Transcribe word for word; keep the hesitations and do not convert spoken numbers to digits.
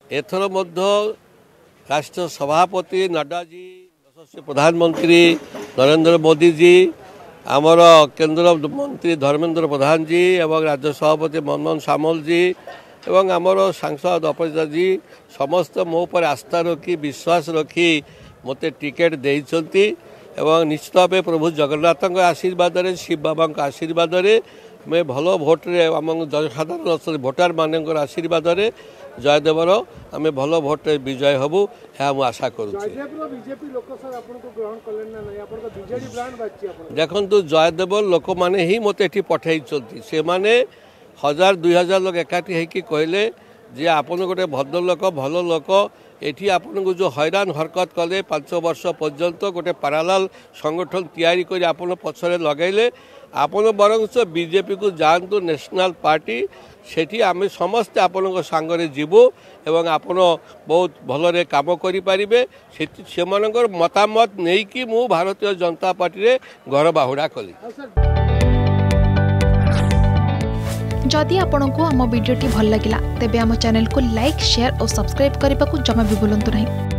एथर मध्य राष्ट्र सभापति नड्डा जी, यशस्वी प्रधानमंत्री नरेंद्र मोदी जी, आमर केंद्र मंत्री धर्मेंद्र प्रधान जी एवं राज्य सभापति मनमोहन सामल जी एवं आमर सांसद अपराजिता जी समस्त मो पर आस्था रखी विश्वास रखी मते टिकेट देइछंती एवं निश्चित भाव प्रभु जगन्नाथ आशीर्वाद रे शिव बाबा आशीर्वाद रे मैं भल भोट रे आम जनसाधारण भोटार मान आशीर्वाद रे जयदेवर आम भल भोट विजय हबू यह मुझे आशा करुँच। देखु जयदेव लोक मैंने ही मत ये पठे से मैंने हजार दुई हजार लोग एकाठी होकर कहले जे आपन गोटे भद्र लोक भल लोक एठी आपन को जो हैरान हरकत कले पांच वर्ष पर्यंत गोटे पारालाल संगठन तैयारी कर आपन पछरे लगैले आपन बरंस बीजेपी को जातु नेशनल पार्टी सेठी आम समस्ते आपण सांगरे जीवु एवं आपण बहुत भलरे काम करि पारिबे से मतामत नहीं कि मु भारतीय जनता पार्टी रे घर बाहुड़ा कली। जदि आपंक आम भिडी भल लगा तेब आम चैनल को लाइक शेयर और सब्सक्राइब करने को जमा भी भूलु नहीं।